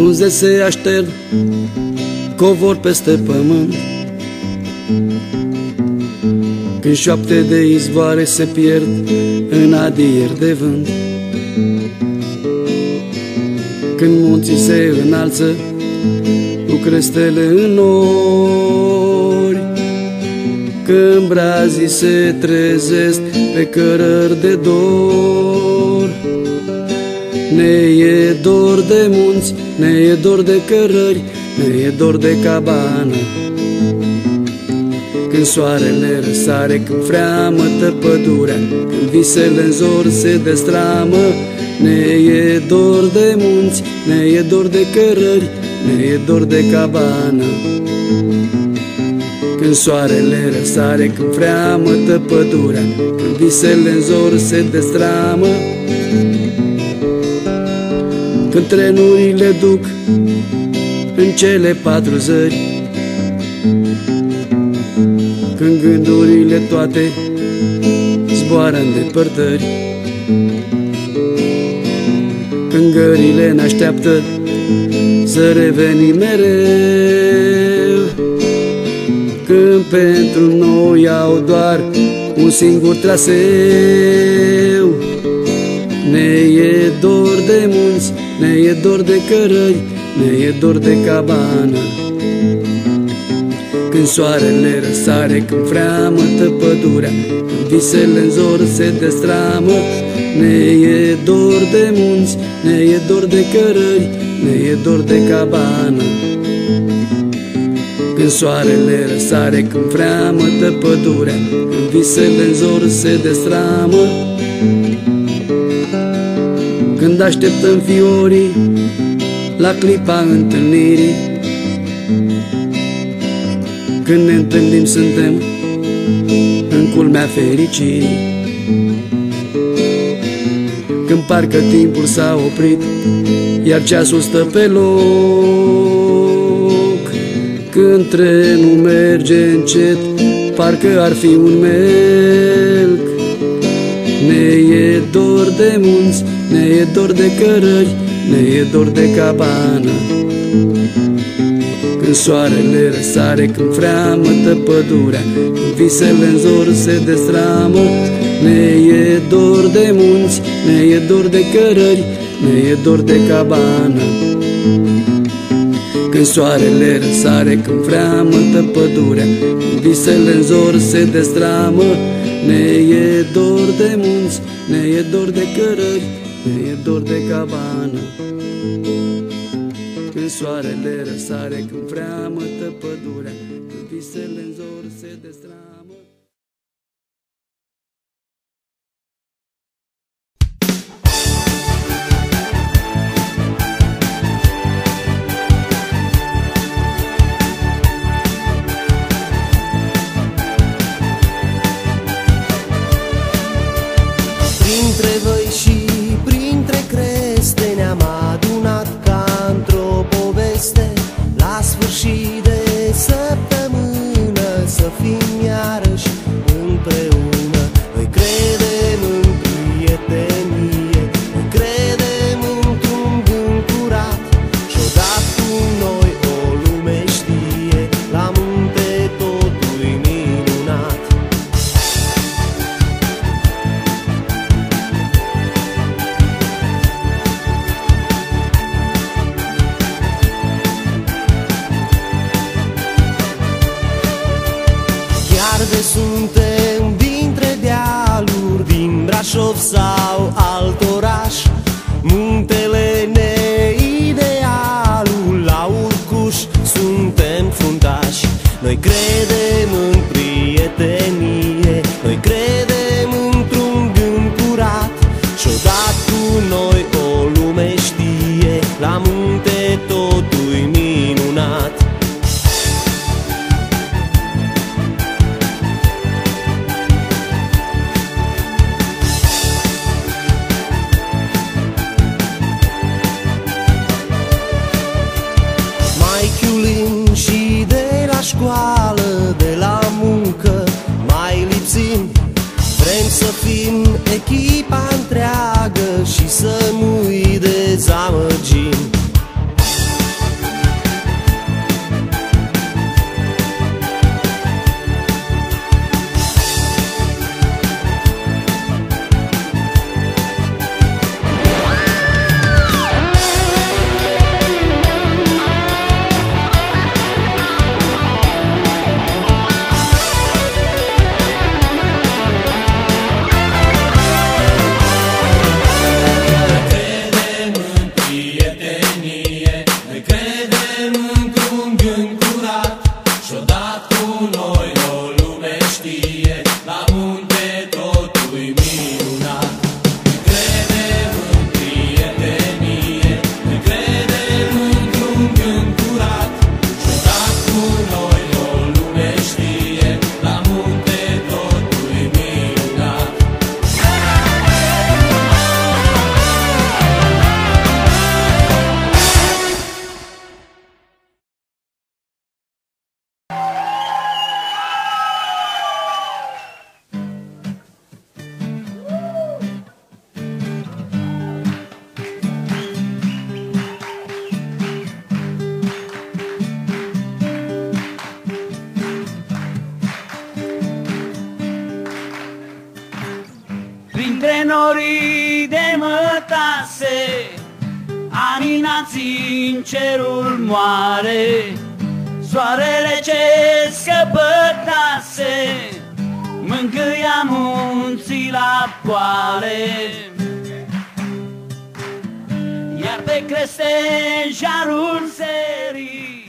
frunze se așterg, covor peste pământ, când șoapte de izvoare se pierd în adieri de vânt, când munții se înalță cu crestele în nori, când brazii se trezesc pe cărări de dor. Ne e dor de munți, ne e dor de cărări, ne e dor de cabană, când soarele răsare, când freamătă pădurea, când visele în zor se destramă. Ne e dor de munți, ne e dor de cărări, ne e dor de cabană, când soarele răsare, când freamătă pădurea, când visele în zor se destramă, când trenurile duc în cele patru zări, când gândurile toate zboară în depărtări, când gările ne-așteaptă să revenim mereu, când pentru noi au doar un singur traseu. Ne e dor de munți, ne e dor de cărări, ne e dor de cabană, când soarele răsare, când freamătă pădurea, când visele în zor se destramă. Ne e dor de munți, ne e dor de cărări, ne e dor de cabană, când soarele răsare, când freamătă pădurea, când visele în zor se destramă, când așteptăm fiorii la clipa întâlnirii, când ne întâlnim suntem în culmea fericirii, când parcă timpul s-a oprit, iar ceasul stă pe loc, când trenul merge încet, parcă ar fi un melc. Ne e dor de munți, ne e dor de cărări, ne e dor de cabană, când soarele răsare, când freamătă pădurea, când visele în zor se destramă. Ne e dor de munți, ne e dor de cărări, ne e dor de cabană, când soarele răsare, când freamătă pădurea, când visele în zor se destramă. Ne e dor de munți, ne e dor de cărări, ne e dor de cabană, când soarele răsare, când freamătă pădurea, când visele în zor se destramă. Printre văi și printre creste ne-am adunat ca într-o poveste, la sfârșit de săptămână să fim iarăși împreună. Noi credem în prietenie, noi credem într-un gând curat, și odată cu noi o lume știe, la munte totul-i minunat. De suntem dintre dealuri, din Brașov sau alt oraș, muntele neidealul, la urcuș suntem fruntași. Noi credem în prietenie, noi credem într-un gând curat, și odată cu noi o lume știe, la munte totul-i minunat. Și de la școală, de la muncă mai lipsim, vrem să fim echipa întreagă și să nu-i dezamăgim. Anii nații în cerul moare, soarele ce scăpătase mângâia munții la poale. Iar pe creste jarul serii